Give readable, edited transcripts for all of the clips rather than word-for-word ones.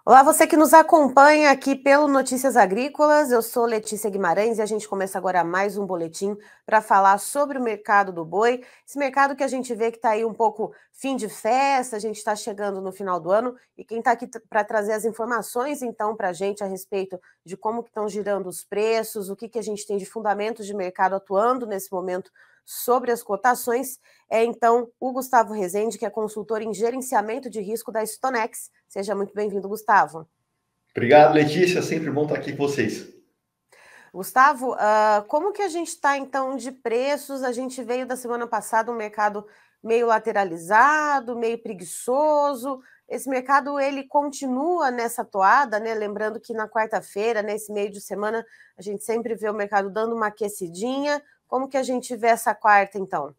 Olá, você que nos acompanha aqui pelo Notícias Agrícolas, eu sou Letícia Guimarães e a gente começa agora mais um boletim para falar sobre o mercado do boi, esse mercado que a gente vê que está aí um pouco fim de festa, a gente está chegando no final do ano e quem está aqui para trazer as informações então para a gente a respeito de como que estão girando os preços, o que, que a gente tem de fundamentos de mercado atuando nesse momento sobre as cotações, é então o Gustavo Rezende, que é consultor em gerenciamento de risco da Stonex. Seja muito bem-vindo, Gustavo. Obrigado, Letícia. Sempre bom estar aqui com vocês. Gustavo, como que a gente está, então, de preços? A gente veio da semana passada um mercado meio lateralizado, meio preguiçoso. Esse mercado, ele continua nessa toada, né? Lembrando que na quarta-feira, nesse meio de semana, a gente sempre vê o mercado dando uma aquecidinha. Como que a gente vê essa quarta, então?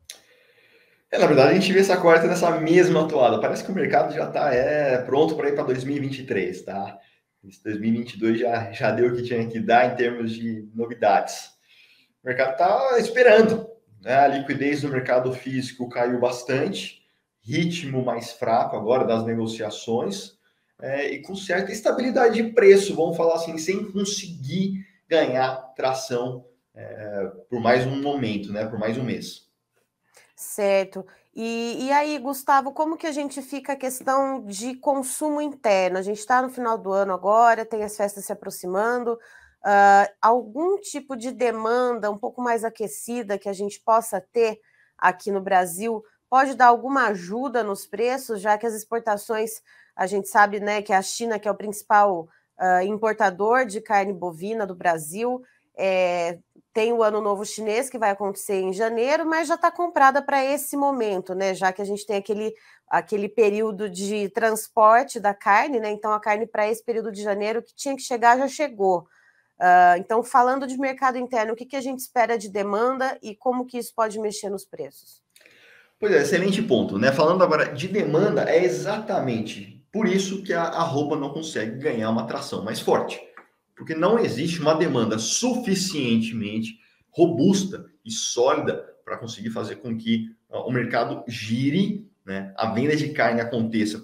Na verdade, a gente vê essa quarta nessa mesma toada. Parece que o mercado já está pronto para ir para 2023, tá? Esse 2022 já deu o que tinha que dar em termos de novidades. O mercado está esperando, né? A liquidez do mercado físico caiu bastante, ritmo mais fraco agora das negociações, e com certa estabilidade de preço, vamos falar assim, sem conseguir ganhar tração por mais um momento, né? Por mais um mês. Certo. E aí, Gustavo, como que a gente fica a questão de consumo interno? A gente está no final do ano agora, tem as festas se aproximando. Algum tipo de demanda um pouco mais aquecida que a gente possa ter aqui no Brasil pode dar alguma ajuda nos preços, já que as exportações, a gente sabe, né, que a China, que é o principal importador de carne bovina do Brasil, é, tem o Ano Novo Chinês, que vai acontecer em janeiro, mas já está comprada para esse momento, né? Já que a gente tem aquele período de transporte da carne, né? Então, a carne para esse período de janeiro que tinha que chegar já chegou. Então, falando de mercado interno, o que, que a gente espera de demanda e como que isso pode mexer nos preços? Pois é, excelente ponto, né? Falando agora de demanda, é exatamente por isso que a arroba não consegue ganhar uma tração mais forte. Porque não existe uma demanda suficientemente robusta e sólida para conseguir fazer com que o mercado gire, né? A venda de carne aconteça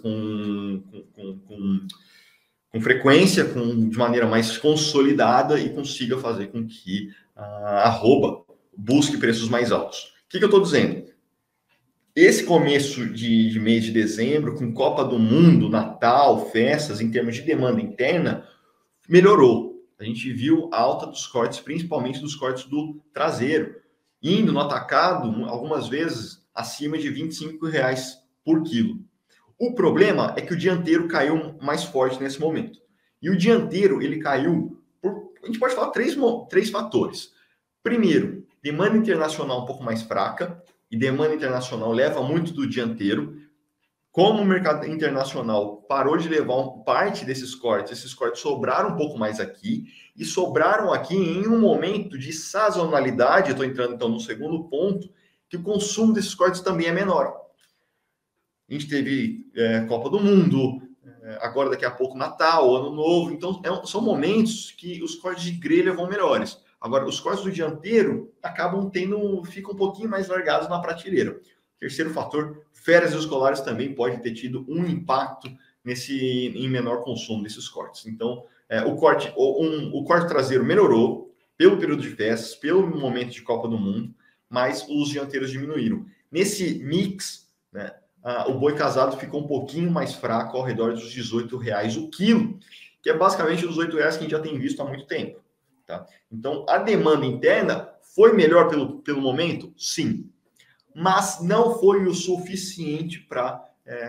com frequência, de maneira mais consolidada e consiga fazer com que a arroba busque preços mais altos. O que eu estou dizendo? Esse começo de mês de dezembro, com Copa do Mundo, Natal, festas, em termos de demanda interna, melhorou. A gente viu a alta dos cortes, principalmente dos cortes do traseiro, indo no atacado, algumas vezes, acima de R$ 25 por quilo. O problema é que o dianteiro caiu mais forte nesse momento. E o dianteiro, ele caiu por, a gente pode falar, três fatores. Primeiro, demanda internacional um pouco mais fraca, e demanda internacional leva muito do dianteiro. Como o mercado internacional parou de levar parte desses cortes, esses cortes sobraram um pouco mais aqui, e sobraram aqui em um momento de sazonalidade, eu estou entrando então no segundo ponto, que o consumo desses cortes também é menor. A gente teve Copa do Mundo, agora daqui a pouco Natal, Ano Novo, então são momentos que os cortes de grelha vão melhores. Agora, os cortes do dianteiro ficam um pouquinho mais largados na prateleira. Terceiro fator, férias escolares também pode ter tido um impacto em menor consumo desses cortes. Então, o corte traseiro melhorou pelo período de festas, pelo momento de Copa do Mundo, mas os dianteiros diminuíram. Nesse mix, né, o boi casado ficou um pouquinho mais fraco, ao redor dos R$ 18 o quilo, que é basicamente os R$ 8 que a gente já tem visto há muito tempo. Tá? Então, a demanda interna foi melhor pelo momento? Sim. Mas não foi o suficiente para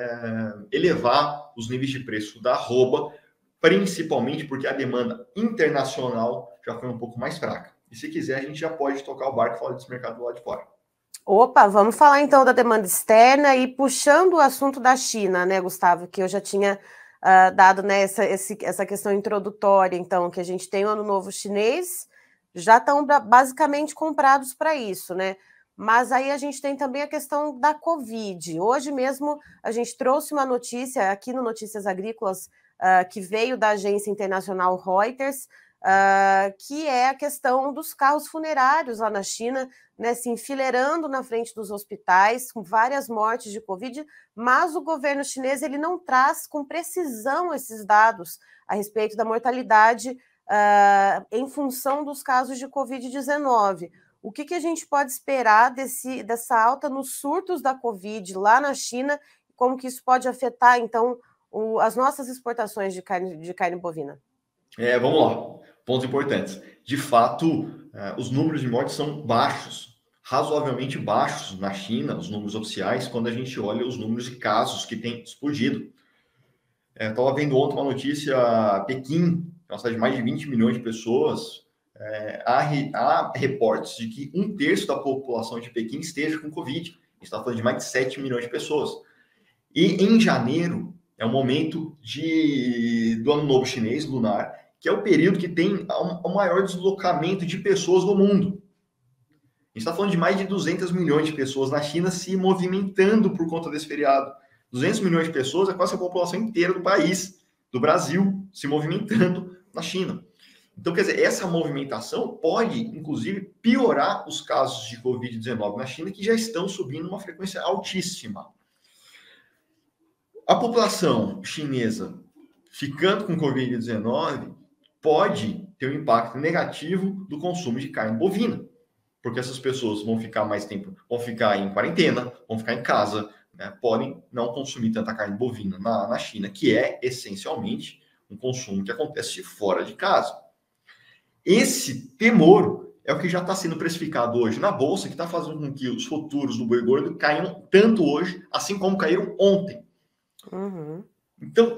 elevar os níveis de preço da arroba, principalmente porque a demanda internacional já foi um pouco mais fraca. E se quiser, a gente já pode tocar o barco e falar desse mercado do lado de fora. Opa, vamos falar então da demanda externa e puxando o assunto da China, né, Gustavo, que eu já tinha dado, né, essa questão introdutória, então, que a gente tem o Ano Novo Chinês, já estão basicamente comprados para isso, né? Mas aí a gente tem também a questão da Covid. Hoje mesmo a gente trouxe uma notícia aqui no Notícias Agrícolas que veio da agência internacional Reuters, que é a questão dos carros funerários lá na China, né, se enfileirando na frente dos hospitais, com várias mortes de Covid, mas o governo chinês ele não traz com precisão esses dados a respeito da mortalidade em função dos casos de Covid-19. O que a gente pode esperar dessa alta nos surtos da Covid lá na China? Como que isso pode afetar, então, as nossas exportações de carne bovina? Vamos lá, pontos importantes. De fato, os números de mortes são baixos, razoavelmente baixos na China, os números oficiais, quando a gente olha os números de casos que têm explodido. Estava vendo ontem uma notícia, Pequim, uma cidade de mais de 20 milhões de pessoas, há reportes de que 1/3 da população de Pequim esteja com Covid. A gente está falando de mais de 7 milhões de pessoas. E em janeiro é o momento do Ano Novo Chinês, lunar, que é o período que tem o maior deslocamento de pessoas no mundo. A gente está falando de mais de 200 milhões de pessoas na China se movimentando por conta desse feriado. 200 milhões de pessoas é quase a população inteira do país, do Brasil, se movimentando na China. Então, quer dizer, essa movimentação pode, inclusive, piorar os casos de Covid-19 na China, que já estão subindo uma frequência altíssima. A população chinesa ficando com Covid-19 pode ter um impacto negativo do consumo de carne bovina, porque essas pessoas vão ficar mais tempo, vão ficar em quarentena, vão ficar em casa, né? Podem não consumir tanta carne bovina na China, que é essencialmente um consumo que acontece fora de casa. Esse temor é o que já está sendo precificado hoje na Bolsa, que está fazendo com que os futuros do boi gordo caiam tanto hoje, assim como caíram ontem. Uhum. Então,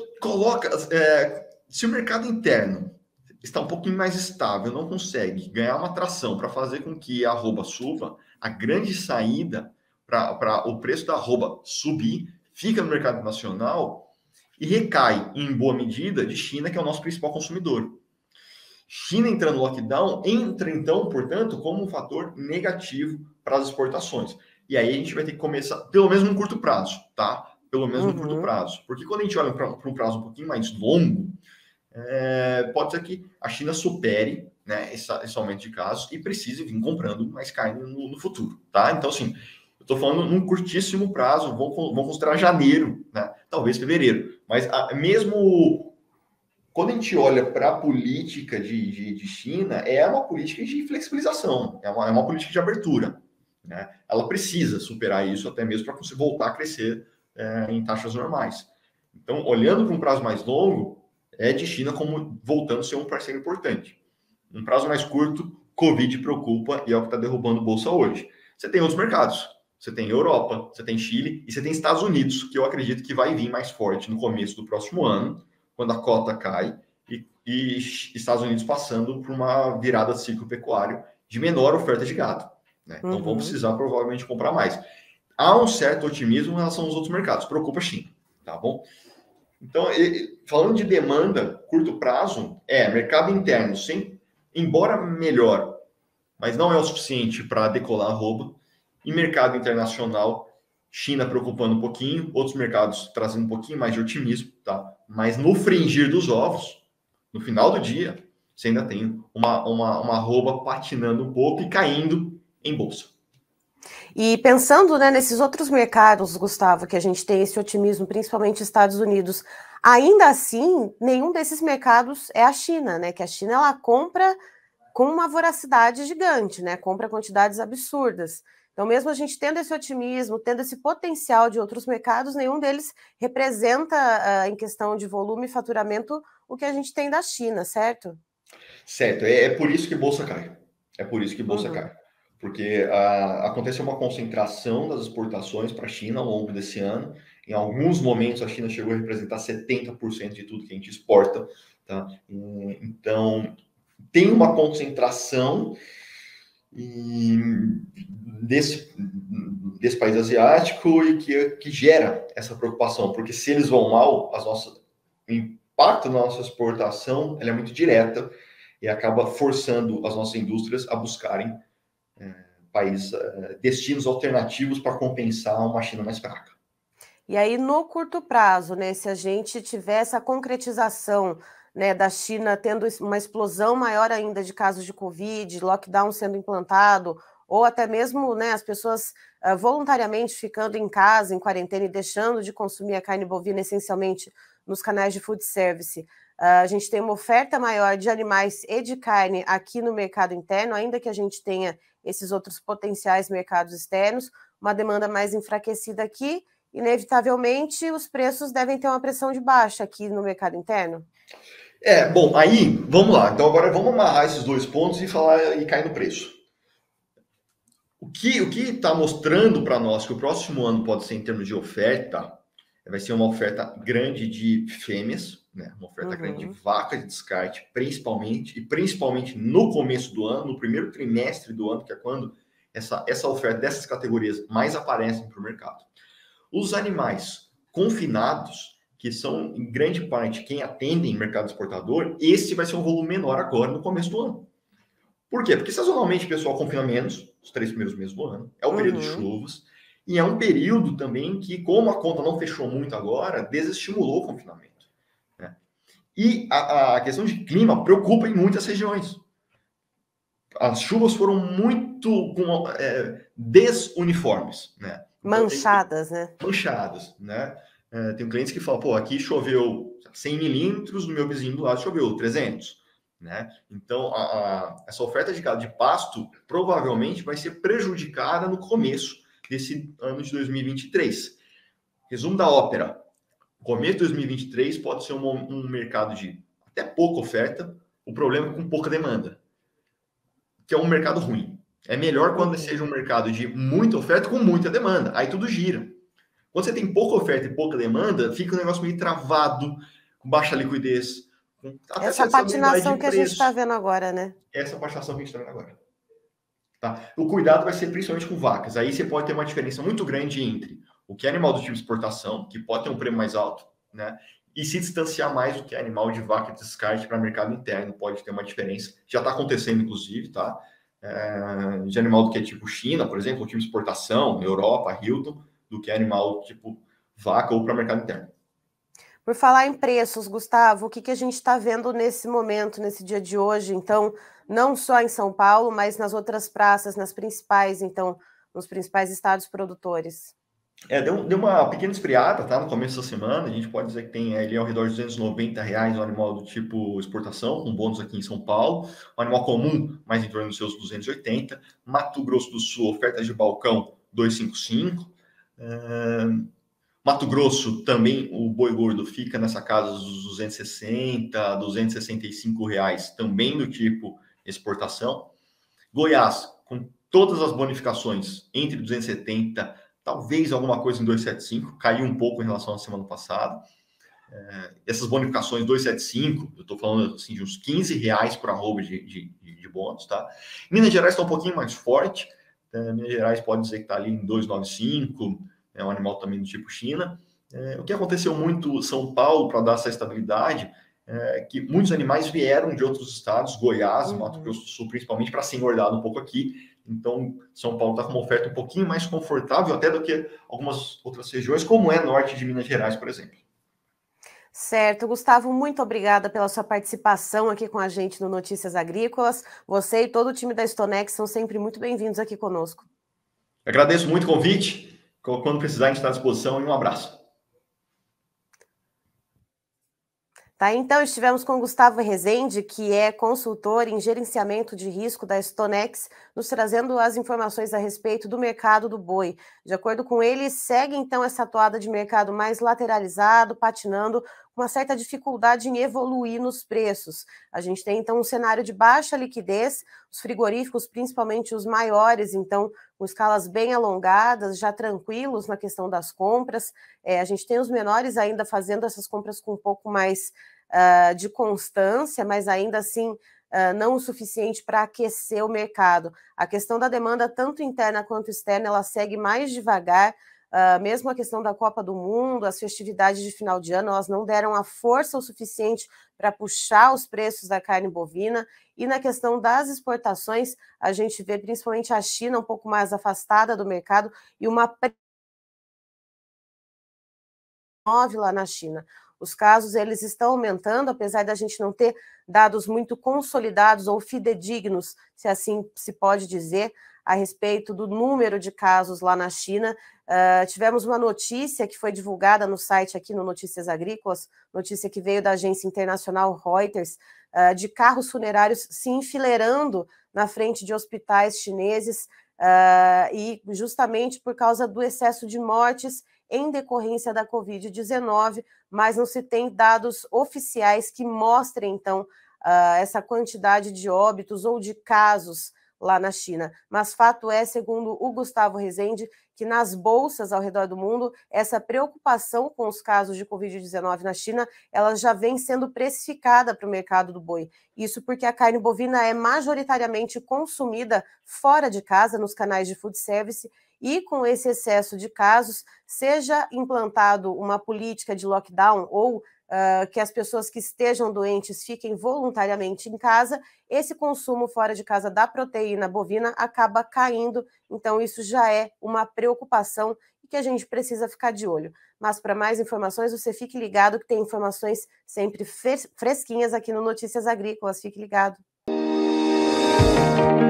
se o mercado interno está um pouquinho mais estável, não consegue ganhar uma tração para fazer com que a arroba suba, a grande saída para o preço da arroba subir fica no mercado nacional e recai, em boa medida, de China, que é o nosso principal consumidor. China entrando no lockdown, entra então, portanto, como um fator negativo para as exportações. E aí a gente vai ter que começar, pelo menos no curto prazo, tá? Pelo menos no curto prazo. Porque quando a gente olha para um prazo um pouquinho mais longo, pode ser que a China supere, né, esse aumento de casos e precise vir comprando mais carne no futuro, tá? Então, assim, eu estou falando num curtíssimo prazo, vamos considerar janeiro, né? Talvez fevereiro. Mas mesmo quando a gente olha para a política de China, é uma política de flexibilização, é uma política de abertura, né? Ela precisa superar isso até mesmo para conseguir voltar a crescer em taxas normais. Então, olhando para um prazo mais longo, é de China como voltando a ser um parceiro importante. Um prazo mais curto, Covid preocupa e é o que está derrubando bolsa hoje. Você tem outros mercados. Você tem Europa, você tem Chile e você tem Estados Unidos, que eu acredito que vai vir mais forte no começo do próximo ano, quando a cota cai, e Estados Unidos passando por uma virada de ciclo pecuário de menor oferta de gado, né? Então vão precisar provavelmente comprar mais. Há um certo otimismo em relação aos outros mercados. Preocupa a China, tá bom? Então, falando de demanda, curto prazo, mercado interno, embora melhor, mas não é o suficiente para decolar a arroba. E mercado internacional, China preocupando um pouquinho, outros mercados trazendo um pouquinho mais de otimismo, tá? Mas no fringir dos ovos, no final do dia, você ainda tem uma arroba patinando um pouco e caindo em bolsa. E pensando, né, nesses outros mercados, Gustavo, que a gente tem esse otimismo, principalmente Estados Unidos, ainda assim, nenhum desses mercados é a China, né? Que a China ela compra com uma voracidade gigante, né? Compra quantidades absurdas. Então, mesmo a gente tendo esse otimismo, tendo esse potencial de outros mercados, nenhum deles representa, em questão de volume e faturamento, o que a gente tem da China, certo? Certo, é por isso que bolsa cai. É por isso que bolsa cai. Porque aconteceu uma concentração das exportações para a China ao longo desse ano. Em alguns momentos, a China chegou a representar 70% de tudo que a gente exporta. Tá? Então, tem uma concentração desse país asiático e que gera essa preocupação. Porque se eles vão mal, o impacto na nossa exportação ela é muito direta e acaba forçando as nossas indústrias a buscarem destinos alternativos para compensar uma China mais fraca. E aí, no curto prazo, né, se a gente tiver essa concretização né, da China tendo uma explosão maior ainda de casos de Covid, lockdown sendo implantado, ou até mesmo, né, as pessoas voluntariamente ficando em casa, em quarentena e deixando de consumir a carne bovina essencialmente nos canais de food service. A gente tem uma oferta maior de animais e de carne aqui no mercado interno, ainda que a gente tenha esses outros potenciais mercados externos, uma demanda mais enfraquecida aqui, inevitavelmente os preços devem ter uma pressão de baixa aqui no mercado interno. Bom, aí, vamos lá. Então agora vamos amarrar esses dois pontos e falar e cair no preço. O que está mostrando para nós que o próximo ano pode ser em termos de oferta, vai ser uma oferta grande de fêmeas, né? Uma oferta grande de vaca de descarte, principalmente no começo do ano, no primeiro trimestre do ano, que é quando essa oferta dessas categorias mais aparecem para o mercado. Os animais confinados, que são em grande parte quem atende em mercado exportador, esse vai ser um volume menor agora no começo do ano. Por quê? Porque sazonalmente o pessoal confina menos, os 3 primeiros meses do ano, é o período de chuvas, e é um período também que, como a conta não fechou muito agora, desestimulou o confinamento. Né? E a questão de clima preocupa em muitas regiões. As chuvas foram muito desuniformes, né? Então, manchadas, né? Manchadas, né? Tem clientes que falam, pô, aqui choveu 100 milímetros, no meu vizinho do lado choveu 300. Né? Então, essa oferta de gado de pasto provavelmente vai ser prejudicada no começo desse ano de 2023. Resumo da ópera. O começo de 2023 pode ser um mercado de até pouca oferta, o problema é com pouca demanda, que é um mercado ruim. É melhor quando seja um mercado de muita oferta com muita demanda. Aí tudo gira. Quando você tem pouca oferta e pouca demanda, fica um negócio meio travado, com baixa liquidez, essa patinação que a gente está vendo agora, né? Essa patinação que a gente está vendo agora. Tá? O cuidado vai ser principalmente com vacas. Aí você pode ter uma diferença muito grande entre o que é animal do tipo exportação, que pode ter um prêmio mais alto, né? E se distanciar mais do que é animal de vaca de descarte para mercado interno, pode ter uma diferença. Já está acontecendo, inclusive, tá? De animal do que é tipo China, por exemplo, o tipo exportação, Europa, Hilton, do que é animal tipo vaca ou para mercado interno. Por falar em preços, Gustavo, o que a gente está vendo nesse momento, nesse dia de hoje? Então, não só em São Paulo, mas nas outras praças, nas principais, então, nos principais estados produtores. Deu uma pequena esfriada, tá? No começo da semana, a gente pode dizer que tem ali ao redor de R$290 um animal do tipo exportação, com bônus aqui em São Paulo, um animal comum, mais em torno dos seus 280, Mato Grosso do Sul, ofertas de balcão 255, Mato Grosso também, o boi gordo fica nessa casa dos 260, R$265, também do tipo exportação. Goiás, com todas as bonificações, entre 270, talvez alguma coisa em 275, caiu um pouco em relação à semana passada. Essas bonificações 275, eu estou falando assim, de uns R$15 por arroba de bônus, tá? Minas Gerais está um pouquinho mais forte, Minas Gerais pode dizer que está ali em 295, é um animal também do tipo China. O que aconteceu muito em São Paulo para dar essa estabilidade é que muitos animais vieram de outros estados, Goiás, Mato Grosso do Sul, principalmente, para ser engordado um pouco aqui. Então, São Paulo está com uma oferta um pouquinho mais confortável até do que algumas outras regiões, como é norte de Minas Gerais, por exemplo. Certo, Gustavo, muito obrigada pela sua participação aqui com a gente no Notícias Agrícolas. Você e todo o time da Stonex são sempre muito bem-vindos aqui conosco. Agradeço muito o convite. Quando precisar, a gente está à disposição e um abraço. Tá, então estivemos com Gustavo Rezende, que é consultor em gerenciamento de risco da Stonex, nos trazendo as informações a respeito do mercado do boi. De acordo com ele, segue então essa toada de mercado mais lateralizado, patinando, com uma certa dificuldade em evoluir nos preços. A gente tem então um cenário de baixa liquidez, os frigoríficos, principalmente os maiores, então com escalas bem alongadas, já tranquilos na questão das compras. A gente tem os menores ainda fazendo essas compras com um pouco mais de constância, mas ainda assim não o suficiente para aquecer o mercado. A questão da demanda, tanto interna quanto externa, ela segue mais devagar. Mesmo a questão da Copa do Mundo, as festividades de final de ano, elas não deram a força o suficiente para puxar os preços da carne bovina. E na questão das exportações, a gente vê principalmente a China um pouco mais afastada do mercado e uma lá na China. Os casos eles estão aumentando, apesar da gente não ter dados muito consolidados ou fidedignos, se assim se pode dizer, a respeito do número de casos lá na China. Tivemos uma notícia que foi divulgada no site aqui no Notícias Agrícolas, notícia que veio da agência internacional Reuters, de carros funerários se enfileirando na frente de hospitais chineses, e justamente por causa do excesso de mortes em decorrência da Covid-19, mas não se tem dados oficiais que mostrem, então, essa quantidade de óbitos ou de casos lá na China. Mas fato é, segundo o Gustavo Rezende, que nas bolsas ao redor do mundo, essa preocupação com os casos de Covid-19 na China, ela já vem sendo precificada para o mercado do boi. Isso porque a carne bovina é majoritariamente consumida fora de casa, nos canais de food service, e com esse excesso de casos, seja implantado uma política de lockdown ou que as pessoas que estejam doentes fiquem voluntariamente em casa, esse consumo fora de casa da proteína bovina acaba caindo, então isso já é uma preocupação e que a gente precisa ficar de olho. Mas para mais informações, você fique ligado que tem informações sempre fresquinhas aqui no Notícias Agrícolas, fique ligado.